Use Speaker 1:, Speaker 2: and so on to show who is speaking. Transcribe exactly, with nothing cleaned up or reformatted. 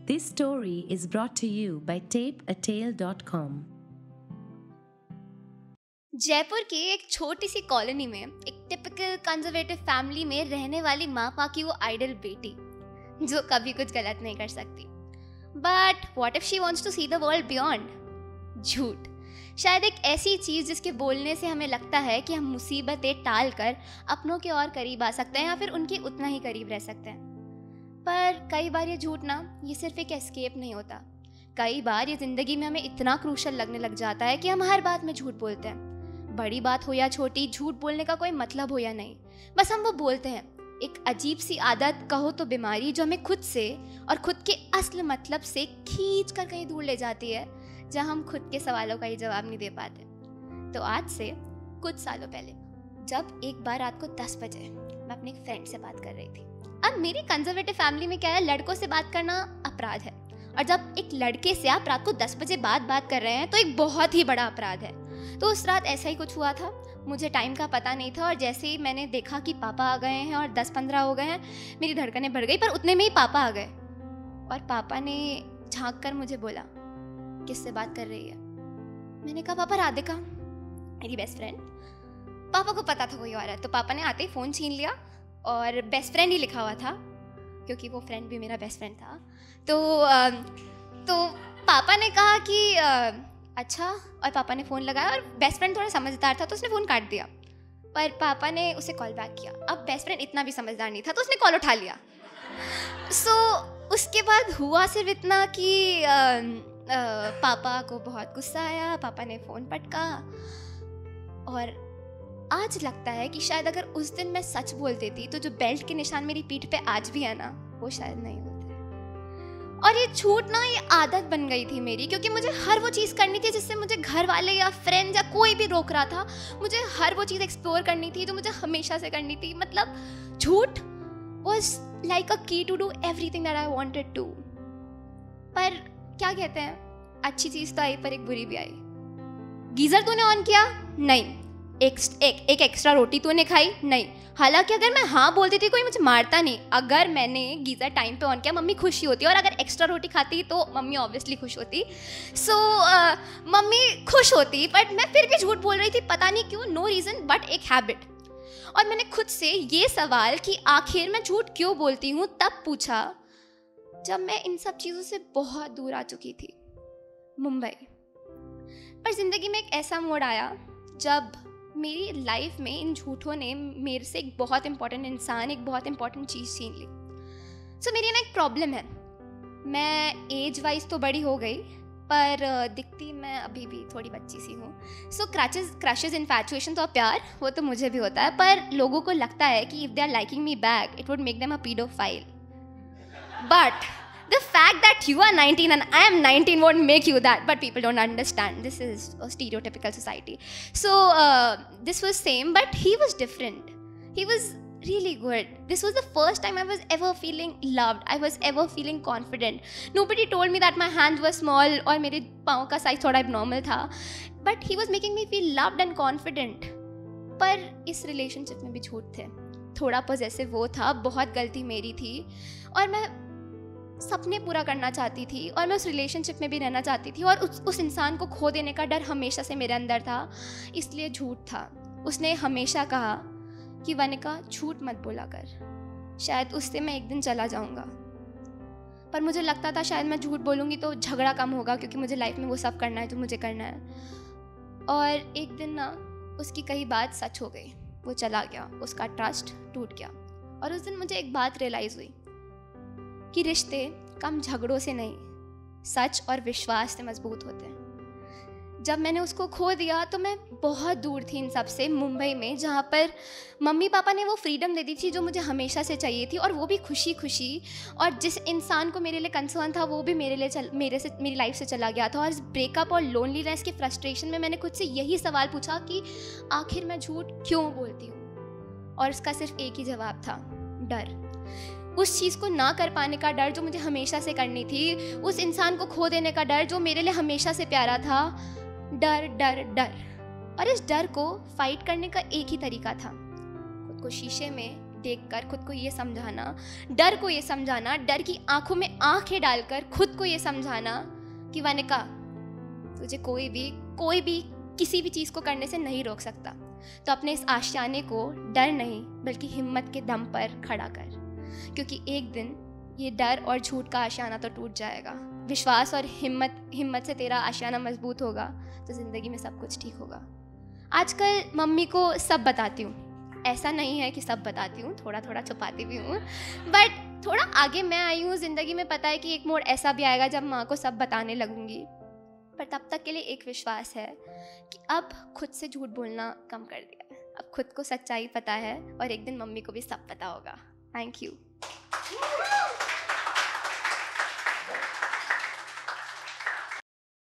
Speaker 1: This story is brought to you by tape a tale dot com.
Speaker 2: Jaipur की एक छोटी सी colony में एक टिपिकल कंजर्वेटिव फैमिली में रहने वाली माँ पा की वो आइडल बेटी जो कभी कुछ गलत नहीं कर सकती. But what if she wants to see the world beyond? झूठ. शायद एक ऐसी चीज़ जिसके बोलने से हमें लगता है कि हम मुसीबतें टाल कर अपनों के और करीब आ सकते हैं या फिर उनके उतना ही करीब रह सकते हैं. पर कई बार ये झूठ ना ये सिर्फ एक एस्केप नहीं होता. कई बार ये ज़िंदगी में हमें इतना क्रूशल लगने लग जाता है कि हम हर बात में झूठ बोलते हैं. बड़ी बात हो या छोटी, झूठ बोलने का कोई मतलब हो या नहीं, बस हम वो बोलते हैं. एक अजीब सी आदत, कहो तो बीमारी, जो हमें खुद से और खुद के असल मतलब से खींच कर कहीं दूर ले जाती है जहाँ हम खुद के सवालों का ही जवाब नहीं दे पाते. तो आज से कुछ सालों पहले जब एक बार रात को दस बजे मैं अपनी फ्रेंड से बात कर रही थी. अब मेरी कंजर्वेटिव फैमिली में क्या है, लड़कों से बात करना अपराध है, और जब एक लड़के से आप रात को दस बजे बाद बात कर रहे हैं तो एक बहुत ही बड़ा अपराध है. तो उस रात ऐसा ही कुछ हुआ था. मुझे टाइम का पता नहीं था और जैसे ही मैंने देखा कि पापा आ गए हैं और दस पंद्रह हो गए हैं, मेरी धड़कनें बढ़ गई. पर उतने में ही पापा आ गए और पापा ने झांक कर मुझे बोला, किससे बात कर रही है? मैंने कहा, पापा राधिका, मेरी बेस्ट फ्रेंड. पापा को पता था कोई और है, तो पापा ने आते ही फ़ोन छीन लिया और बेस्ट फ्रेंड ही लिखा हुआ था क्योंकि वो फ्रेंड भी मेरा बेस्ट फ्रेंड था. तो तो पापा ने कहा कि अच्छा, और पापा ने फ़ोन लगाया और बेस्ट फ्रेंड थोड़ा समझदार था तो उसने फ़ोन काट दिया. पर पापा ने उसे कॉल बैक किया. अब बेस्ट फ्रेंड इतना भी समझदार नहीं था तो उसने कॉल उठा लिया. सो so, उसके बाद हुआ सिर्फ इतना कि आ, आ, पापा को बहुत गुस्सा आया. पापा ने फ़ोन पटका और आज लगता है कि शायद अगर उस दिन मैं सच बोल देती तो जो बेल्ट के निशान मेरी पीठ पे आज भी है ना, वो शायद नहीं होते. और ये झूठ ना ये आदत बन गई थी मेरी, क्योंकि मुझे हर वो चीज़ करनी थी जिससे मुझे घर वाले या फ्रेंड या कोई भी रोक रहा था. मुझे हर वो चीज़ एक्सप्लोर करनी थी जो मुझे हमेशा से करनी थी. मतलब झूठ was like a key to do everything that I wanted to. पर क्या कहते हैं, अच्छी चीज़ तो आई पर एक बुरी भी आई. गीज़र तूने ऑन किया? नहीं. एक एक एक एक्स्ट्रा रोटी तूने खाई? नहीं. हालांकि अगर मैं हाँ बोलती थी कोई मुझे मारता नहीं. अगर मैंने गीज़र टाइम पे ऑन किया, मम्मी खुशी होती, और अगर एक्स्ट्रा रोटी खाती तो मम्मी ऑब्वियसली खुश होती. सो so, uh, मम्मी खुश होती, बट मैं फिर भी झूठ बोल रही थी. पता नहीं क्यों, नो रीज़न बट एक हैबिट. और मैंने खुद से ये सवाल कि आखिर मैं झूठ क्यों बोलती हूँ तब पूछा जब मैं इन सब चीज़ों से बहुत दूर आ चुकी थी, मुंबई. पर ज़िंदगी में एक ऐसा मोड़ आया जब मेरी लाइफ में इन झूठों ने मेरे से एक बहुत इंपॉर्टेंट इंसान, एक बहुत इंपॉर्टेंट चीज़ छीन ली. सो so, मेरी ना एक प्रॉब्लम है. मैं एज वाइज तो बड़ी हो गई पर दिखती मैं अभी भी थोड़ी बच्ची सी हूँ. सो क्रशेज क्रशेज इन्फैचुएशन तो प्यार वो तो मुझे भी होता है, पर लोगों को लगता है कि if they are liking me back it would make them a paedophile. But the fact that you are nineteen and I am nineteen won't make you that, but people don't understand. This is a stereotypical society. So uh, this was same, but he was different. He was really good. This was the first time I was ever feeling loved. I was ever feeling confident. Nobody told me that my hands were small और मेरे पाँव का size थोड़ा abnormal था, but he was making me feel loved and confident. पर इस relationship में भी झूठ थे. थोड़ा possessive वो था, बहुत गलती मेरी थी, और मैं सपने पूरा करना चाहती थी और मैं उस रिलेशनशिप में भी रहना चाहती थी, और उस उस इंसान को खो देने का डर हमेशा से मेरे अंदर था, इसलिए झूठ था. उसने हमेशा कहा कि वनिका झूठ मत बोला कर, शायद उससे मैं एक दिन चला जाऊंगा. पर मुझे लगता था शायद मैं झूठ बोलूँगी तो झगड़ा कम होगा, क्योंकि मुझे लाइफ में वो सब करना है जो मुझे करना है. और एक दिन ना उसकी कही बात सच हो गई. वो चला गया, उसका ट्रस्ट टूट गया. और उस दिन मुझे एक बात रियलाइज़ हुई कि रिश्ते कम झगड़ों से नहीं, सच और विश्वास से मजबूत होते हैं. जब मैंने उसको खो दिया तो मैं बहुत दूर थी इन सब से, मुंबई में, जहाँ पर मम्मी पापा ने वो फ्रीडम दे दी थी जो मुझे हमेशा से चाहिए थी, और वो भी खुशी खुशी. और जिस इंसान को मेरे लिए कंसर्न था वो भी मेरे लिए चल मेरे से मेरी लाइफ से चला गया था. और इस ब्रेकअप और लोनलीनेस के फ्रस्ट्रेशन में मैंने खुद से यही सवाल पूछा कि आखिर मैं झूठ क्यों बोलती हूँ. और उसका सिर्फ एक ही जवाब था, डर. उस चीज़ को ना कर पाने का डर जो मुझे हमेशा से करनी थी, उस इंसान को खो देने का डर जो मेरे लिए हमेशा से प्यारा था. डर डर डर. और इस डर को फाइट करने का एक ही तरीका था, खुद को शीशे में देखकर खुद को ये समझाना, डर को ये समझाना, डर की आंखों में आंखें डालकर खुद को ये समझाना कि वनिका तुझे कोई भी कोई भी किसी भी चीज़ को करने से नहीं रोक सकता। तो अपने इस आशियाने को डर नहीं बल्कि हिम्मत के दम पर खड़ा कर, क्योंकि एक दिन ये डर और झूठ का आशियाना तो टूट जाएगा। विश्वास और हिम्मत हिम्मत से तेरा आशियाना मजबूत होगा तो ज़िंदगी में सब कुछ ठीक होगा। आजकल मम्मी को सब बताती हूँ, ऐसा नहीं है कि सब बताती हूँ, थोड़ा थोड़ा छुपाती भी हूँ, बट थोड़ा आगे मैं आई हूँ ज़िंदगी में। पता है कि एक मोड़ ऐसा भी आएगा जब माँ को सब बताने लगूंगी, पर तब तक के लिए एक विश्वास है कि अब खुद से झूठ बोलना कम कर दिया है, अब खुद को सच्चाई पता है और एक दिन मम्मी को भी सब पता होगा। Thank you.